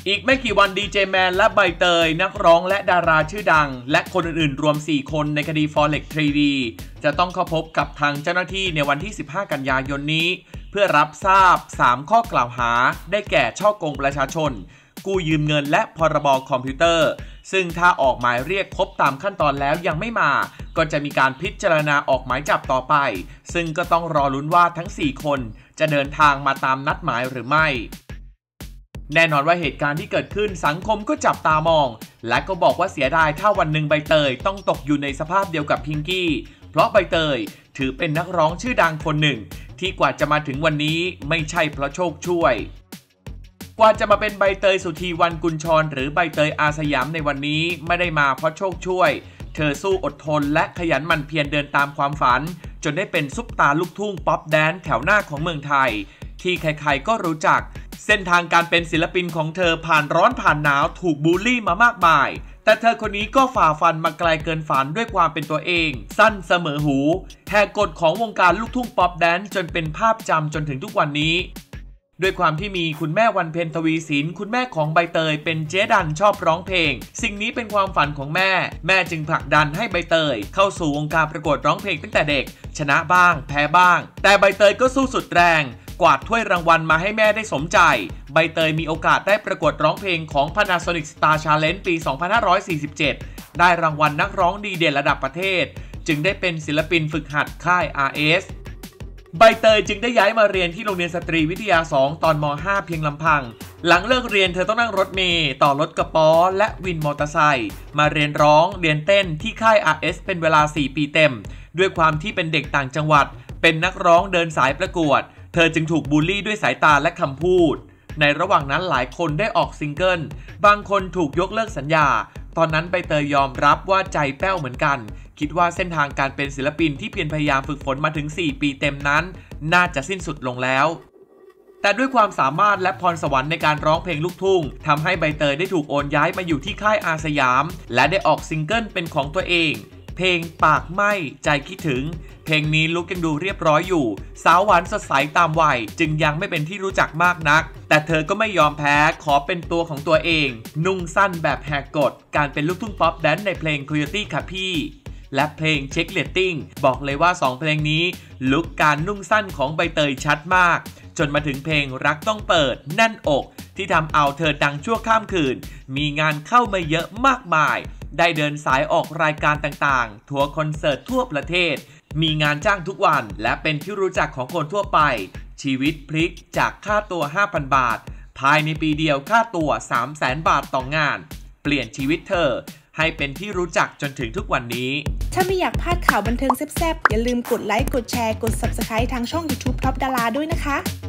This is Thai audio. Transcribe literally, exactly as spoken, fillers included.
อีกไม่กี่วันดีเจแมนและใบเตยนักร้องและดาราชื่อดังและคนอื่นๆรวมสี่คนในคดี Forex ทรี ดี จะต้องเข้าพบกับทางเจ้าหน้าที่ในวันที่สิบห้ากันยายนนี้เพื่อรับทราบสามข้อกล่าวหาได้แก่ฉ้อโกงประชาชนกู้ยืมเงินและพรบคอมพิวเตอร์ซึ่งถ้าออกหมายเรียกครบตามขั้นตอนแล้วยังไม่มาก็จะมีการพิจารณาออกหมายจับต่อไปซึ่งก็ต้องรอลุ้นว่าทั้งสี่คนจะเดินทางมาตามนัดหมายหรือไม่แน่นอนว่าเหตุการณ์ที่เกิดขึ้นสังคมก็จับตามองและก็บอกว่าเสียดายถ้าวันหนึ่งใบเตยต้องตกอยู่ในสภาพเดียวกับพิงกี้เพราะใบเตยถือเป็นนักร้องชื่อดังคนหนึ่งที่กว่าจะมาถึงวันนี้ไม่ใช่เพราะโชคช่วยกว่าจะมาเป็นใบเตยสุธีวรรณกุลชรหรือใบเตยอาสยามในวันนี้ไม่ได้มาเพราะโชคช่วยเธอสู้อดทนและขยันหมั่นเพียรเดินตามความฝันจนได้เป็นซุปตาร์ลูกทุ่งป๊อปแดนซ์แถวหน้าของเมืองไทยที่ใครๆก็รู้จักเส้นทางการเป็นศิลปินของเธอผ่านร้อนผ่านหนาวถูกบูลลี่มามากมายแต่เธอคนนี้ก็ฝ่าฟันมาไกลเกินฝันด้วยความเป็นตัวเองสั้นเสมอหูแหกกฎของวงการลูกทุ่งป๊อปแดนซ์จนเป็นภาพจำจนถึงทุกวันนี้ด้วยความที่มีคุณแม่วันเพ็ญทวีศิลป์คุณแม่ของใบเตยเป็นเจ๊ดันชอบร้องเพลงสิ่งนี้เป็นความฝันของแม่แม่จึงผลักดันให้ใบเตยเข้าสู่วงการประกวดร้องเพลงตั้งแต่เด็กชนะบ้างแพ้บ้างแต่ใบเตยก็สู้สุดแรงกวาดถ้วยรางวัลมาให้แม่ได้สมใจใบเตยมีโอกาสได้ประกวดร้องเพลงของ Panasonic Star Challenge ปี สองพันห้าร้อยสี่สิบเจ็ด ได้รางวัลนักร้องดีเด่นระดับประเทศจึงได้เป็นศิลปินฝึกหัดค่าย อาร์ เอส ใบเตยจึงได้ย้ายมาเรียนที่โรงเรียนสตรีวิทยา สอง ตอนม ห้า เพียงลำพังหลังเลิกเรียนเธอต้องนั่งรถเมล์ต่อรถกระป๋อและวินมอเตอร์ไซค์มาเรียนร้องเรียนเต้นที่ค่าย อาร์ เอส เป็นเวลา สี่ ปีเต็มด้วยความที่เป็นเด็กต่างจังหวัดเป็นนักร้องเดินสายประกวดเธอจึงถูกบูลลี่ด้วยสายตาและคำพูดในระหว่างนั้นหลายคนได้ออกซิงเกิลบางคนถูกยกเลิกสัญญาตอนนั้นใบเตยยอมรับว่าใจแป้วเหมือนกันคิดว่าเส้นทางการเป็นศิลปินที่เพียรพยายามฝึกฝนมาถึงสี่ปีเต็มนั้นน่าจะสิ้นสุดลงแล้วแต่ด้วยความสามารถและพรสวรรค์ในการร้องเพลงลูกทุ่งทำให้ใบเตยได้ถูกโอนย้ายมาอยู่ที่ค่ายอาสยามและได้ออกซิงเกิลเป็นของตัวเองเพลงปากไหม้ใจคิดถึงเพลงนี้ลุคยังดูเรียบร้อยอยู่สาวหวานสดใสตามวัยจึงยังไม่เป็นที่รู้จักมากนักแต่เธอก็ไม่ยอมแพ้ขอเป็นตัวของตัวเองนุ่งสั้นแบบแหกกฎการเป็นลูกทุ่งป๊อปแดนซ์ในเพลง Coyote ค่ะพี่และเพลง Check Rating บอกเลยว่าสองเพลงนี้ลุคการนุ่งสั้นของใบเตยชัดมากจนมาถึงเพลงรักต้องเปิดแน่นอกที่ทำเอาเธอดังชั่วข้ามคืนมีงานเข้ามาเยอะมากมายได้เดินสายออกรายการต่างๆทัวร์คอนเสิร์ตทั่วประเทศมีงานจ้างทุกวันและเป็นที่รู้จักของคนทั่วไปชีวิตพลิกจากค่าตัว ห้าพัน บาทภายในปีเดียวค่าตัว สามแสน บาทต่องานเปลี่ยนชีวิตเธอให้เป็นที่รู้จักจนถึงทุกวันนี้ถ้าไม่อยากพลาดข่าวบันเทิงแซ่บๆอย่าลืมกดไลค์กดแชร์กด ซับสไครบ์ ทางช่อง ยูทูบ ท็อปดาราด้วยนะคะ